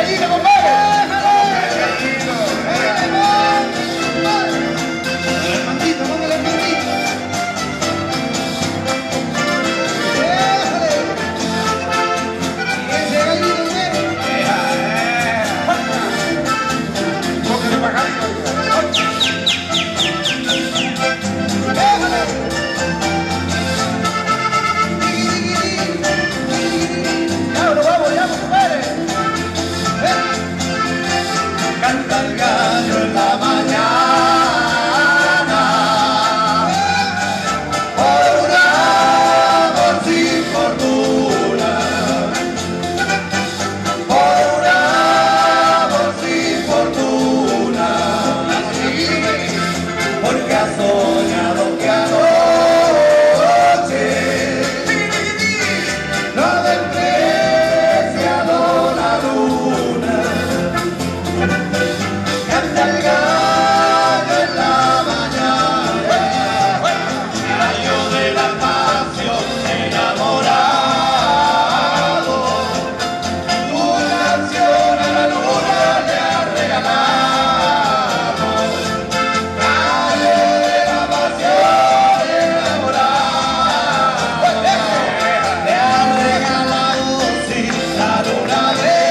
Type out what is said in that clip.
gallina, compadre. Canta el gallo en la mañana por un amor sin fortuna, por un amor sin fortuna, porque ha soñado que anoche no ha despreciado la luna. Canta el gallo en la mañana, gallo de la pasión enamorado, una canción a la luna le ha regalado. Gallo de la pasión enamorado, le ha regalado sin la luna de